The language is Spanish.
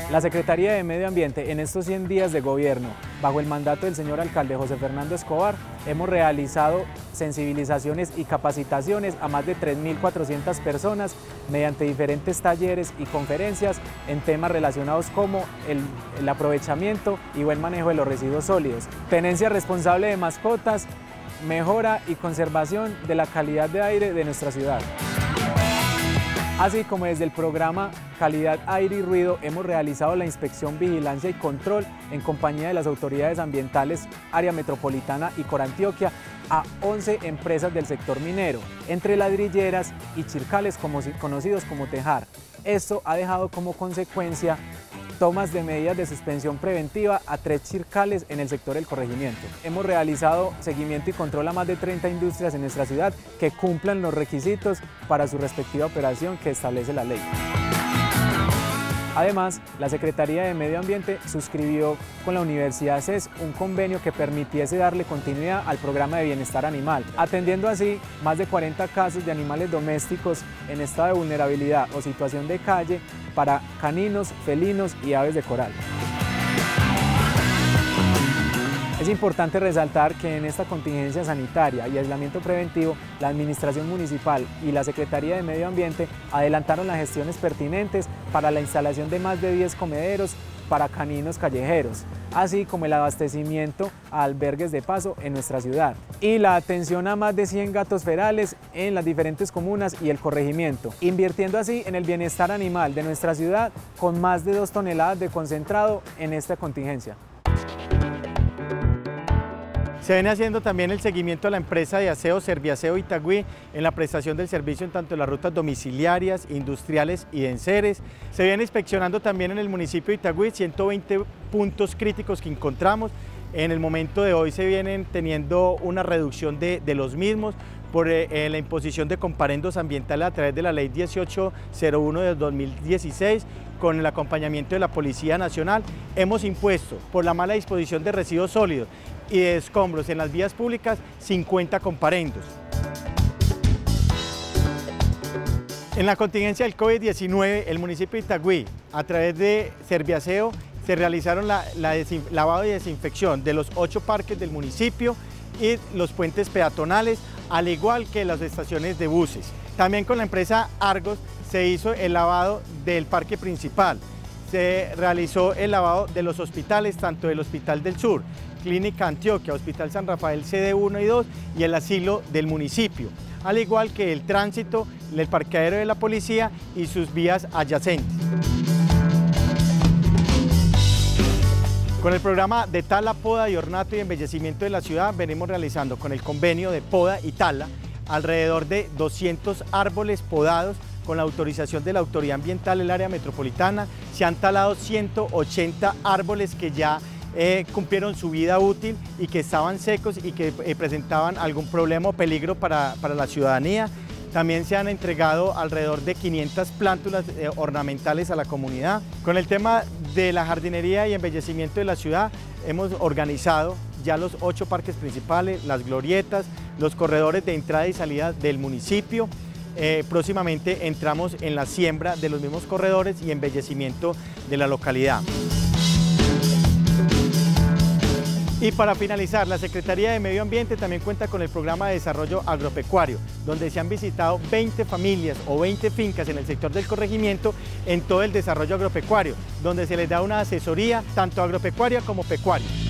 La Secretaría de Medio Ambiente en estos 100 días de gobierno, bajo el mandato del señor alcalde José Fernando Escobar, hemos realizado sensibilizaciones y capacitaciones a más de 3.400 personas mediante diferentes talleres y conferencias en temas relacionados como el aprovechamiento y buen manejo de los residuos sólidos, tenencia responsable de mascotas, mejora y conservación de la calidad de aire de nuestra ciudad. Así como desde el programa Calidad, Aire y Ruido hemos realizado la inspección, vigilancia y control en compañía de las autoridades ambientales Área Metropolitana y Corantioquia a 11 empresas del sector minero, entre ladrilleras y chircales conocidos como tejar. Esto ha dejado como consecuencia tomas de medidas de suspensión preventiva a 3 chircales en el sector del corregimiento. Hemos realizado seguimiento y control a más de 30 industrias en nuestra ciudad que cumplan los requisitos para su respectiva operación que establece la ley. Además, la Secretaría de Medio Ambiente suscribió con la Universidad CES un convenio que permitiese darle continuidad al programa de bienestar animal, atendiendo así más de 40 casos de animales domésticos en estado de vulnerabilidad o situación de calle para caninos, felinos y aves de coral. Es importante resaltar que en esta contingencia sanitaria y aislamiento preventivo, la Administración Municipal y la Secretaría de Medio Ambiente adelantaron las gestiones pertinentes para la instalación de más de 10 comederos para caninos callejeros, así como el abastecimiento a albergues de paso en nuestra ciudad y la atención a más de 100 gatos ferales en las diferentes comunas y el corregimiento, invirtiendo así en el bienestar animal de nuestra ciudad con más de 2 toneladas de concentrado en esta contingencia. Se viene haciendo también el seguimiento a la empresa de aseo Serviaseo Itagüí en la prestación del servicio en tanto las rutas domiciliarias, industriales y de enseres. Se viene inspeccionando también en el municipio de Itagüí 120 puntos críticos que encontramos. En el momento de hoy se vienen teniendo una reducción de los mismos por la imposición de comparendos ambientales a través de la Ley 1801 de 2016, con el acompañamiento de la Policía Nacional. Hemos impuesto por la mala disposición de residuos sólidos y de escombros en las vías públicas 50 comparendos. En la contingencia del COVID-19, el municipio de Itagüí, a través de Serviaseo, se realizaron lavado y desinfección de los 8 parques del municipio y los puentes peatonales, al igual que las estaciones de buses. También con la empresa Argos se hizo el lavado del parque principal. Se realizó el lavado de los hospitales, tanto del Hospital del Sur, Clínica Antioquia, Hospital San Rafael CD 1 y 2 y el asilo del municipio, al igual que el tránsito, el parqueadero de la policía y sus vías adyacentes. Con el programa de tala, poda y ornato y embellecimiento de la ciudad venimos realizando con el convenio de poda y tala alrededor de 200 árboles podados con la autorización de la Autoridad Ambiental del Área Metropolitana. Se han talado 180 árboles que ya cumplieron su vida útil y que estaban secos y que presentaban algún problema o peligro para la ciudadanía. También se han entregado alrededor de 500 plántulas ornamentales a la comunidad. Con el tema de la jardinería y embellecimiento de la ciudad, hemos organizado ya los 8 parques principales, las glorietas, los corredores de entrada y salida del municipio. Próximamente entramos en la siembra de los mismos corredores y embellecimiento de la localidad. Y para finalizar, la Secretaría de Medio Ambiente también cuenta con el programa de desarrollo agropecuario, donde se han visitado 20 familias o 20 fincas en el sector del corregimiento en todo el desarrollo agropecuario, donde se les da una asesoría tanto agropecuaria como pecuaria.